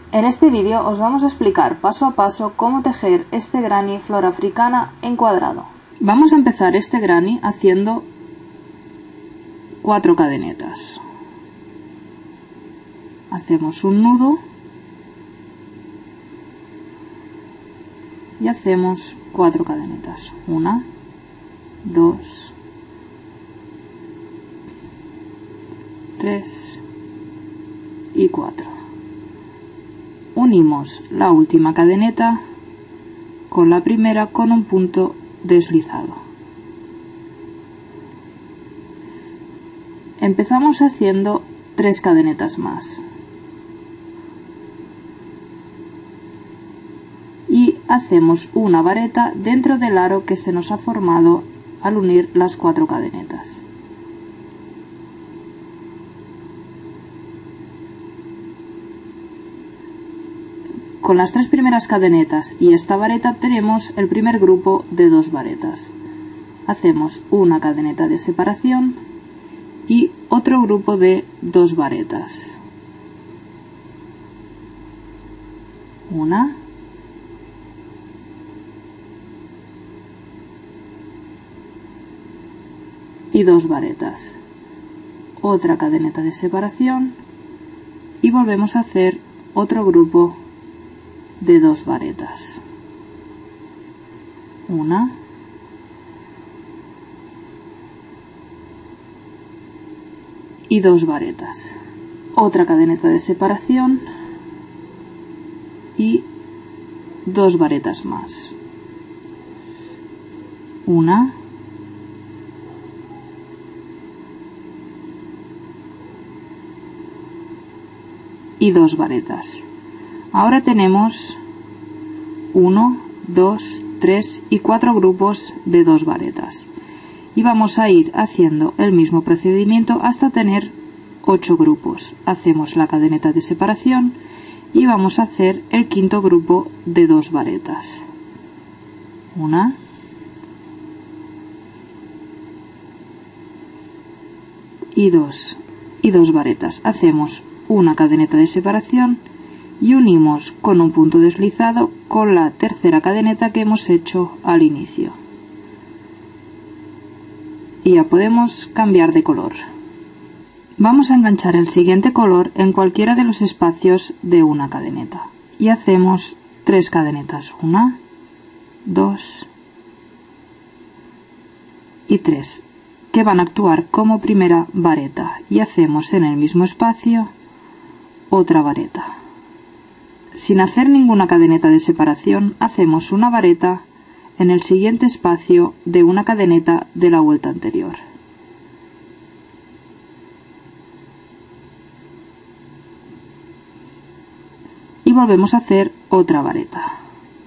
En este vídeo os vamos a explicar paso a paso cómo tejer este granny flor africana en cuadrado. Vamos a empezar este granny haciendo 4 cadenetas. Hacemos un nudo y hacemos 4 cadenetas. 1, 2, 3 y 4. Unimos la última cadeneta con la primera con un punto deslizado. Empezamos haciendo 3 cadenetas más y hacemos una vareta dentro del aro que se nos ha formado al unir las 4 cadenetas. Con las 3 primeras cadenetas y esta vareta tenemos el primer grupo de 2 varetas. Hacemos una cadeneta de separación y otro grupo de 2 varetas. Una y 2 varetas. Otra cadeneta de separación y volvemos a hacer otro grupo de 2 varetas. Una y 2 varetas. Otra cadeneta de separación y 2 varetas más. Una y 2 varetas. Ahora tenemos 1, 2, 3 y 4 grupos de 2 varetas. Y vamos a ir haciendo el mismo procedimiento hasta tener 8 grupos. Hacemos la cadeneta de separación y vamos a hacer el quinto grupo de 2 varetas. Una y 2 varetas. Hacemos una cadeneta de separación y unimos con un punto deslizado con la tercera cadeneta que hemos hecho al inicio. Y ya podemos cambiar de color. Vamos a enganchar el siguiente color en cualquiera de los espacios de una cadeneta y hacemos 3 cadenetas. 1, 2 y 3 que van a actuar como primera vareta y hacemos en el mismo espacio otra vareta. Sin hacer ninguna cadeneta de separación, hacemos una vareta en el siguiente espacio de una cadeneta de la vuelta anterior. Y volvemos a hacer otra vareta.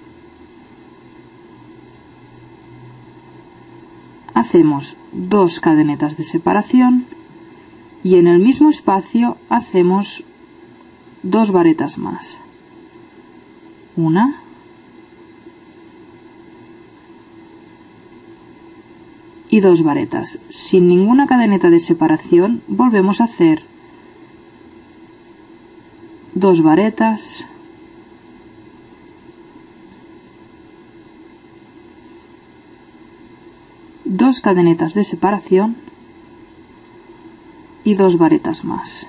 Hacemos 2 cadenetas de separación y en el mismo espacio hacemos 2 varetas más. Una y 2 varetas. Sin ninguna cadeneta de separación volvemos a hacer 2 varetas, dos cadenetas de separación y 2 varetas más.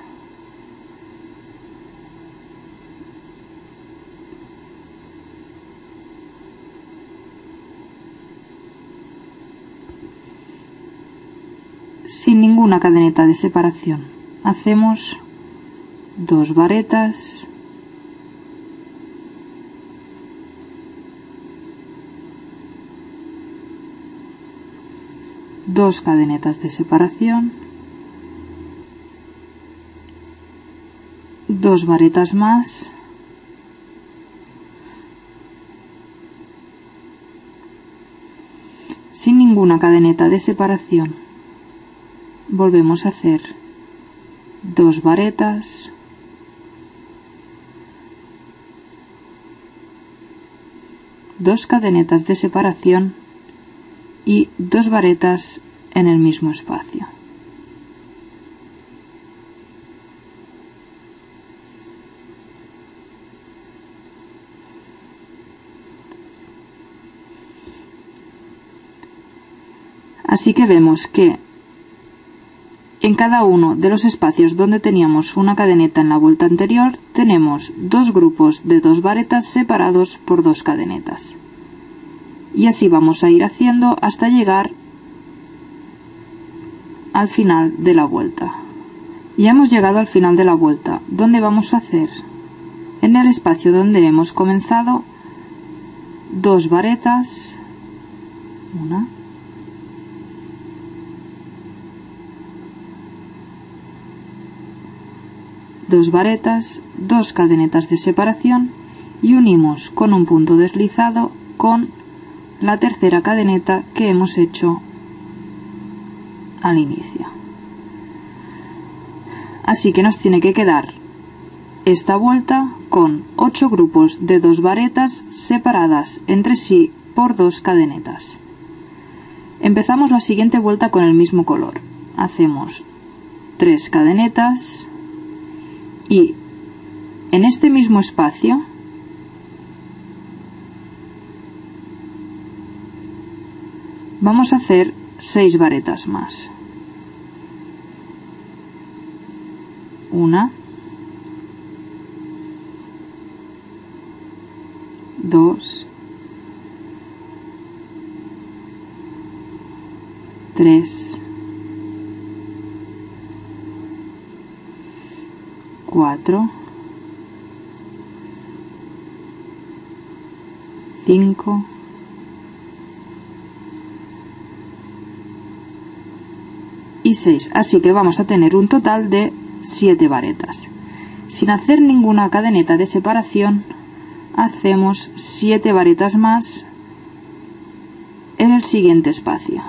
Sin ninguna cadeneta de separación hacemos 2 varetas, dos cadenetas de separación, 2 varetas más, sin ninguna cadeneta de separación volvemos a hacer 2 varetas, dos cadenetas de separación y 2 varetas en el mismo espacio. Así que vemos que en cada uno de los espacios donde teníamos una cadeneta en la vuelta anterior, tenemos dos grupos de 2 varetas separados por 2 cadenetas. Y así vamos a ir haciendo hasta llegar al final de la vuelta. Ya hemos llegado al final de la vuelta, donde vamos a hacer, en el espacio donde hemos comenzado, 2 varetas, una, dos varetas, 2 cadenetas de separación y unimos con un punto deslizado con la tercera cadeneta que hemos hecho al inicio. Así que nos tiene que quedar esta vuelta con 8 grupos de 2 varetas separadas entre sí por 2 cadenetas. Empezamos la siguiente vuelta con el mismo color. Hacemos 3 cadenetas y en este mismo espacio vamos a hacer 6 varetas más. Una, 2, 3, 4, 5, 6. Así que vamos a tener un total de 7 varetas. Sin hacer ninguna cadeneta de separación, hacemos 7 varetas más en el siguiente espacio.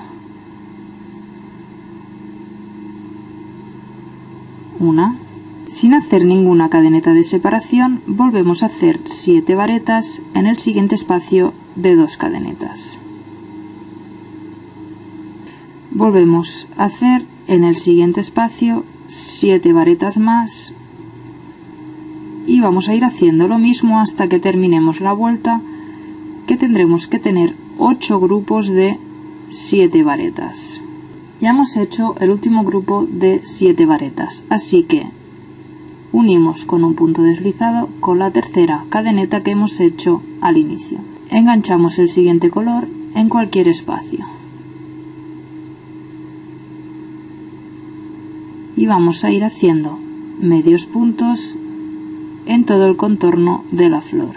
Una. Sin hacer ninguna cadeneta de separación, volvemos a hacer 7 varetas en el siguiente espacio de 2 cadenetas. Volvemos a hacer en el siguiente espacio 7 varetas más y vamos a ir haciendo lo mismo hasta que terminemos la vuelta, que tendremos que tener 8 grupos de 7 varetas. Ya hemos hecho el último grupo de 7 varetas, así que unimos con un punto deslizado con la tercera cadeneta que hemos hecho al inicio. Enganchamos el siguiente color en cualquier espacio. Y vamos a ir haciendo medios puntos en todo el contorno de la flor.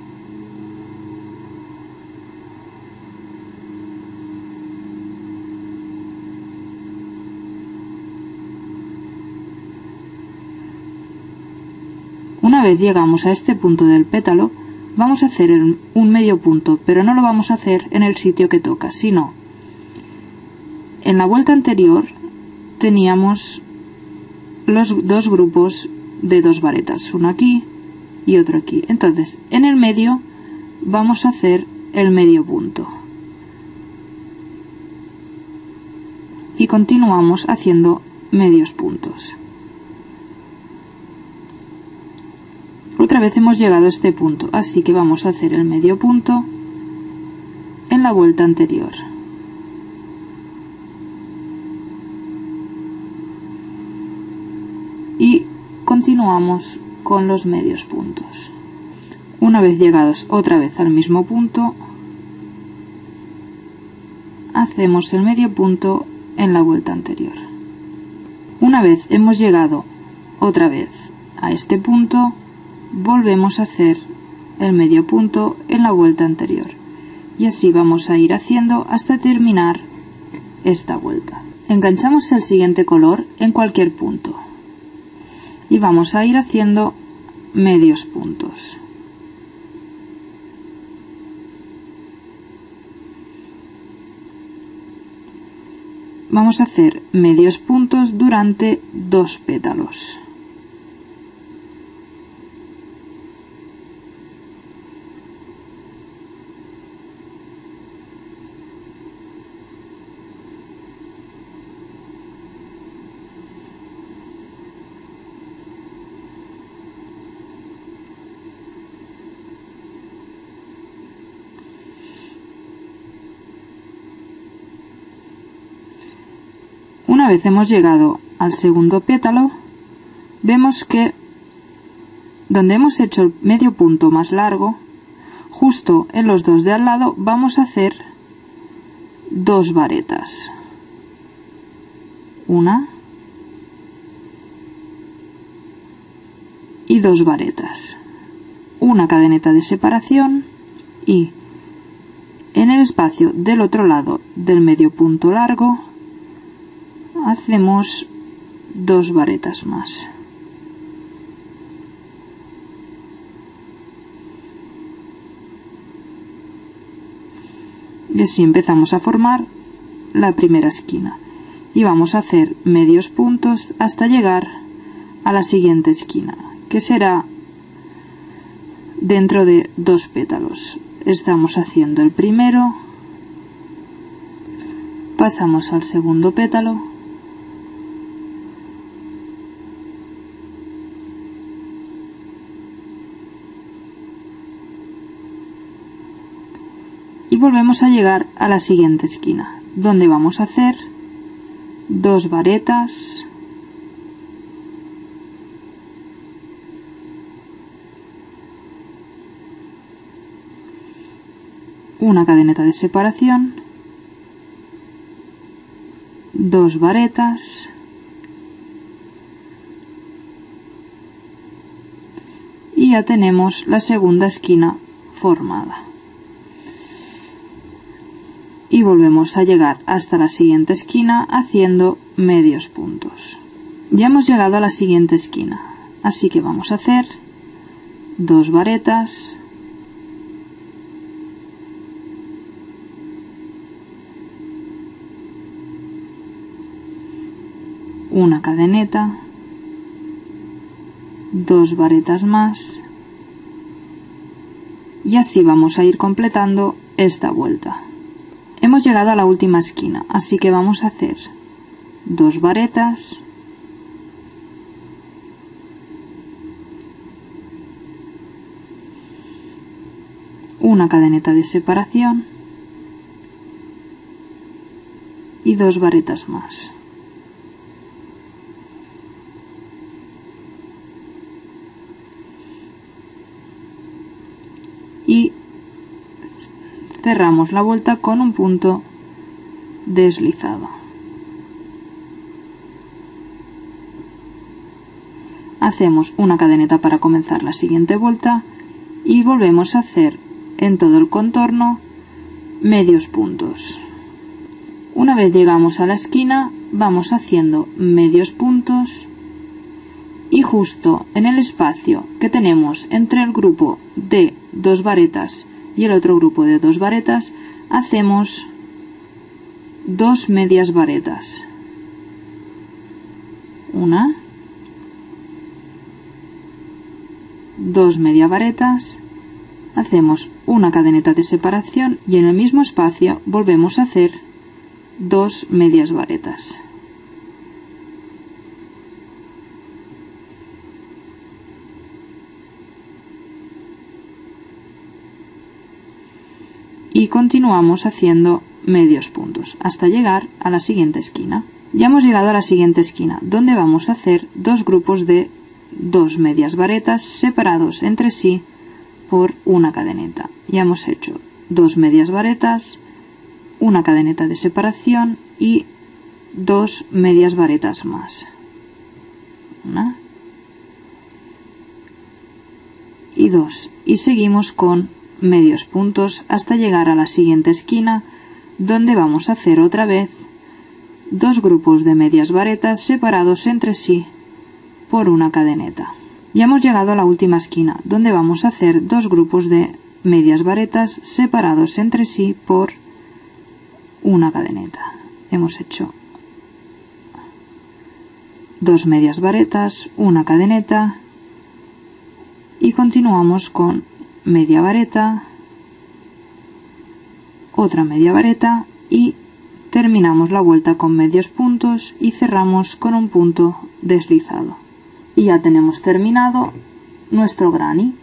Una vez llegamos a este punto del pétalo, vamos a hacer un medio punto, pero no lo vamos a hacer en el sitio que toca, sino en la vuelta anterior teníamos los 2 grupos de 2 varetas, uno aquí y otro aquí. Entonces, en el medio vamos a hacer el medio punto y continuamos haciendo medios puntos. Otra vez hemos llegado a este punto, así que vamos a hacer el medio punto en la vuelta anterior. Y continuamos con los medios puntos. Una vez llegados otra vez al mismo punto, hacemos el medio punto en la vuelta anterior. Una vez hemos llegado otra vez a este punto, volvemos a hacer el medio punto en la vuelta anterior. Y así vamos a ir haciendo hasta terminar esta vuelta. Enganchamos el siguiente color en cualquier punto. Y vamos a ir haciendo medios puntos. Vamos a hacer medios puntos durante 2 pétalos. vez hemos llegado al segundo pétalo, vemos que donde hemos hecho el medio punto más largo, justo en los dos de al lado vamos a hacer 2 varetas. Una y 2 varetas. Una cadeneta de separación y en el espacio del otro lado del medio punto largo hacemos 2 varetas más. Y así empezamos a formar la primera esquina y vamos a hacer medios puntos hasta llegar a la siguiente esquina, que será dentro de 2 pétalos. Estamos haciendo el primero, pasamos al segundo pétalo y volvemos a llegar a la siguiente esquina, donde vamos a hacer 2 varetas, una cadeneta de separación, 2 varetas y ya tenemos la segunda esquina formada. Y volvemos a llegar hasta la siguiente esquina haciendo medios puntos. Ya hemos llegado a la siguiente esquina, así que vamos a hacer 2 varetas, una cadeneta, 2 varetas más y así vamos a ir completando esta vuelta. Hemos llegado a la última esquina, así que vamos a hacer 2 varetas, una cadeneta de separación y 2 varetas más. Y cerramos la vuelta con un punto deslizado. Hacemos una cadeneta para comenzar la siguiente vuelta y volvemos a hacer en todo el contorno medios puntos. Una vez llegamos a la esquina vamos haciendo medios puntos y justo en el espacio que tenemos entre el grupo de 2 varetas y el otro grupo de 2 varetas hacemos 2 medias varetas, una, 2 medias varetas, hacemos una cadeneta de separación y en el mismo espacio volvemos a hacer 2 medias varetas. Y continuamos haciendo medios puntos hasta llegar a la siguiente esquina. Ya hemos llegado a la siguiente esquina, donde vamos a hacer 2 grupos de 2 medias varetas separados entre sí por una cadeneta. Ya hemos hecho 2 medias varetas, una cadeneta de separación y 2 medias varetas más. Una y 2. Y seguimos con medios puntos hasta llegar a la siguiente esquina, donde vamos a hacer otra vez 2 grupos de medias varetas separados entre sí por una cadeneta. Ya hemos llegado a la última esquina, donde vamos a hacer 2 grupos de medias varetas separados entre sí por una cadeneta. Hemos hecho 2 medias varetas, una cadeneta y continuamos con media vareta, otra media vareta y terminamos la vuelta con medios puntos y cerramos con un punto deslizado. Y ya tenemos terminado nuestro granny.